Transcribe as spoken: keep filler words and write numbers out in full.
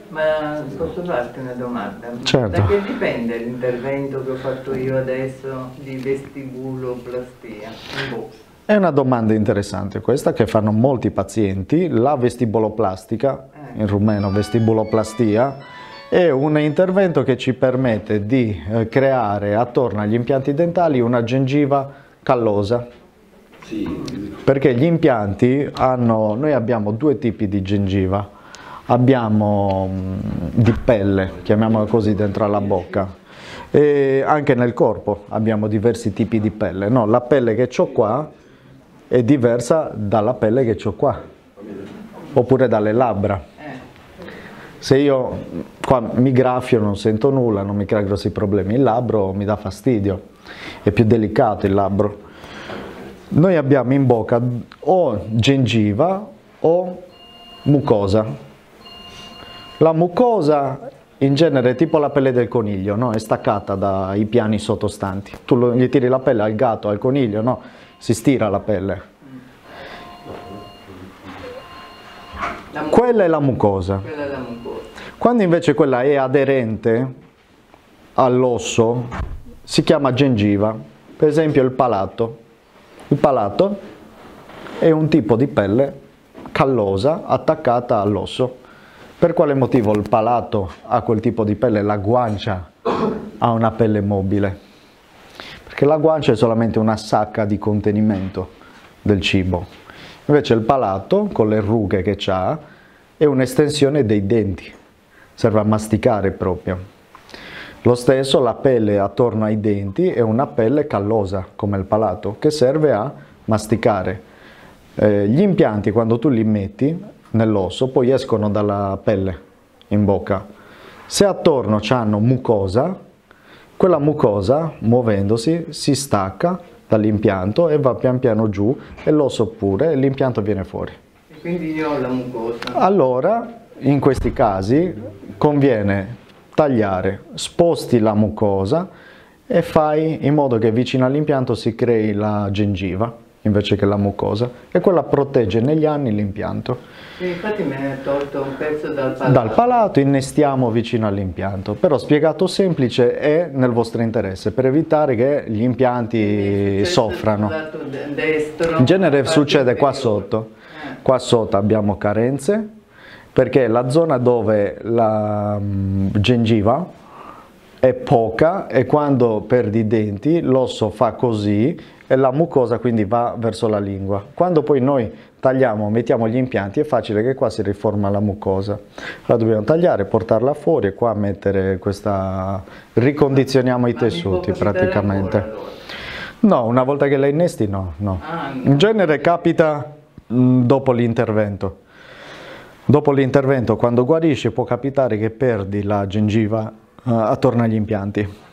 Ma posso farti una domanda? Certo. Da che dipende l'intervento che ho fatto io adesso di vestibuloplastia? È una domanda interessante questa che fanno molti pazienti. La vestibuloplastica, Eh. in rumeno vestibuloplastia, è un intervento che ci permette di eh, creare attorno agli impianti dentali una gengiva callosa. Sì. Perché gli impianti hanno, noi abbiamo due tipi di gengiva. Abbiamo mh, di pelle, chiamiamola così, dentro alla bocca, e anche nel corpo abbiamo diversi tipi di pelle. No, la pelle che ho qua è diversa dalla pelle che ho qua, oppure dalle labbra. Se io qua mi graffio non sento nulla, non mi crea grossi problemi, il labbro mi dà fastidio, è più delicato il labbro. Noi abbiamo in bocca o gengiva o mucosa. La mucosa in genere è tipo la pelle del coniglio, no? È staccata dai piani sottostanti. Tu lo, gli tiri la pelle al gatto, al coniglio, no? Si stira la pelle. La mu- Quella è la mucosa. Quella è la mucosa. Quando invece quella è aderente all'osso, si chiama gengiva. Per esempio il palato. Il palato è un tipo di pelle callosa attaccata all'osso. Per quale motivo il palato ha quel tipo di pelle, la guancia ha una pelle mobile? Perché la guancia è solamente una sacca di contenimento del cibo. Invece il palato, con le rughe che ha, è un'estensione dei denti, serve a masticare proprio. Lo stesso, la pelle attorno ai denti è una pelle callosa, come il palato, che serve a masticare. Eh, gli impianti, quando tu li metti nell'osso, poi escono dalla pelle in bocca. Se attorno c'hanno mucosa, quella mucosa, muovendosi, si stacca dall'impianto e va pian piano giù, e l'osso pure, e l'impianto viene fuori. E quindi io ho la mucosa. Allora, in questi casi, conviene tagliare, sposti la mucosa e fai in modo che vicino all'impianto si crei la gengiva invece che la mucosa, e quella protegge negli anni l'impianto. E infatti me ne ha tolto un pezzo dal palato. Dal palato innestiamo vicino all'impianto, però spiegato semplice è nel vostro interesse, per evitare che gli impianti soffrano. Lato destro, In genere succede qua inferiore. sotto, qua sotto abbiamo carenze, perché la zona dove la um, gengiva è poca e quando perdi i denti l'osso fa così e la mucosa quindi va verso la lingua. Quando poi noi tagliamo, mettiamo gli impianti, è facile che qua si riforma la mucosa. Allora dobbiamo tagliare, portarla fuori e qua mettere questa... ricondizioniamo i Ma mi tessuti può capitare praticamente. ancora, allora? No, una volta che la innesti no, no. Ah, no. In genere capita mh, dopo l'intervento. Dopo l'intervento, quando guarisci, può capitare che perdi la gengiva uh, attorno agli impianti.